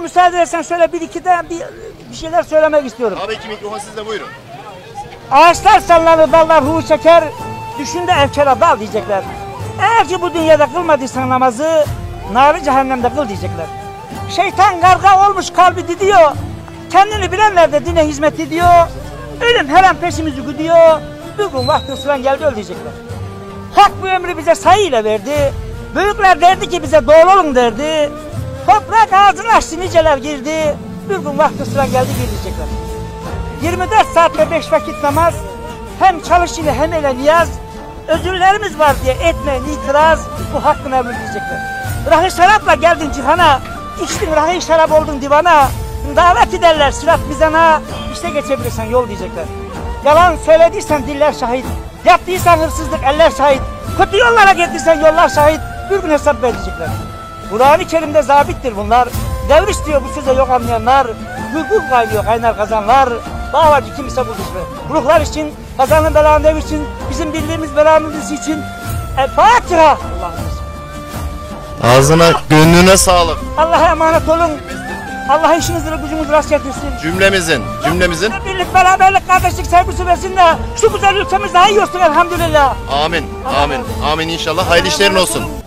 müsaade edersen şöyle bir iki de bir şeyler söylemek istiyorum. Tabii ki mikrofon sizde, buyurun. Ağaçlar sallanır, dallar hu çeker, düşünde evkara dal diyecekler. Eğer ki bu dünyada kılmadıysan namazı, nar-ı cehennemde kıl diyecekler. Şeytan garga olmuş kalbi didiyor, kendini bilenler de dine hizmet ediyor. Ölüm her an peşimizi gidiyor, bugün vakti sıran geldi öl diyecekler. Hak bu ömrü bize sayıyla verdi, büyükler derdi ki bize doğru olun derdi. Toprak ağzını açtı niceler girdi, bugün vakti sıran geldi gir diyecekler. 24 saatte 5 vakit namaz, hem çalış ile hem ele niyaz, özürlerimiz var diye etmeyin itiraz, bu hakkın emri diyecekler. Rahı şarapla geldin cihana, içtin rahı şarap oldun divana, davet ederler sırat mizana, işte geçebilirsen yol diyecekler. Yalan söylediysen diller şahit, yaptıysan hırsızlık eller şahit, kötü yollara girdiysen yollar şahit, bir gün hesap verecekler. Kur'an-ı Kerim'de zabittir bunlar, devriş diyor bu söze yok anlayanlar, gülgül kaynıyor kaynar kazanlar, davacı kimse buldukları. Ruhlar için, kazanın belanı devir için, bizim bildiğimiz belanımız için, El-Fatiha. Ağzına, gönlüne sağlık. Allah'a emanet olun. Allah işinizi gücünüzü rast getirsin. Cümlemizin. Birlik, beraberlik, kardeşlik, sevgisi versin de şu güzel ülkemiz daha iyi olsun elhamdülillah. Amin. Amin. Amin inşallah. Hayırlı işlerin olsun.